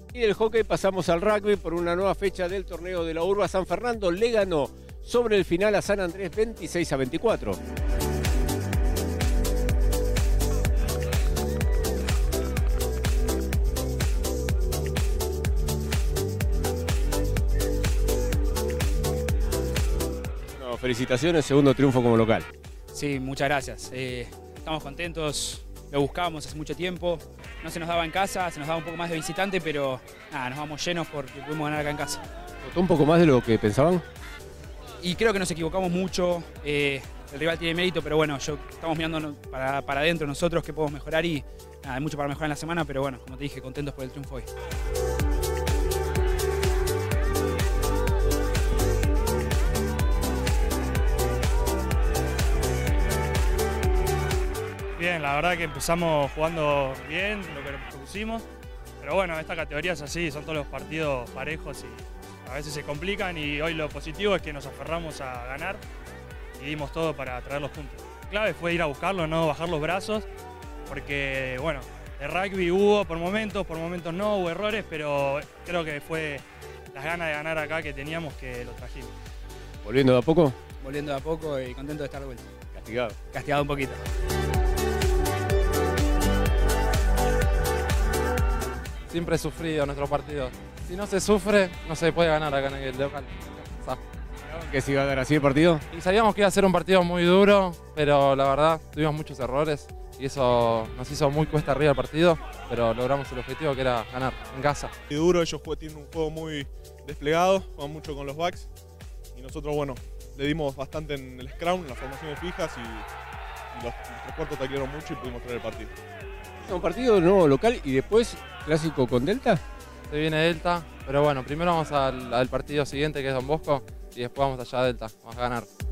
Y del hockey pasamos al rugby por una nueva fecha del torneo de la Urba. San Fernando le ganó sobre el final a San Andrés 26-24. No, felicitaciones, segundo triunfo como local. Sí, muchas gracias. Estamos contentos, lo buscábamos hace mucho tiempo. No se nos daba en casa, se nos daba un poco más de visitante, pero nada, nos vamos llenos porque pudimos ganar acá en casa. ¿Costó un poco más de lo que pensaban? Y creo que nos equivocamos mucho, el rival tiene mérito, pero bueno, estamos mirando para adentro nosotros que podemos mejorar y nada, hay mucho para mejorar en la semana, pero bueno, como te dije, contentos por el triunfo hoy. Bien, la verdad que empezamos jugando bien, lo que nos propusimos, pero bueno, esta categoría es así, son todos los partidos parejos y a veces se complican y hoy lo positivo es que nos aferramos a ganar y dimos todo para traer los puntos. La clave fue ir a buscarlo, no bajar los brazos, porque bueno, de rugby hubo por momentos no, hubo errores, pero creo que fue las ganas de ganar acá que teníamos que lo trajimos. ¿Volviendo de a poco? Volviendo de a poco y contento de estar de vuelta. Castigado. Castigado un poquito. Siempre he sufrido nuestro partido. Si no se sufre, no se puede ganar acá en el local. ¿Que se iba a dar así el partido? Y sabíamos que iba a ser un partido muy duro, pero la verdad tuvimos muchos errores y eso nos hizo muy cuesta arriba el partido, pero logramos el objetivo que era ganar en casa. Y duro, ellos tienen un juego muy desplegado, juegan mucho con los backs y nosotros, bueno, le dimos bastante en el scrum, en las formaciones fijas y los tres cuartos taclearon mucho y pudimos traer el partido. Un partido nuevo local y después clásico con Delta. Se viene Delta, pero bueno, primero vamos al partido siguiente que es Don Bosco y después vamos allá a Delta, vamos a ganar.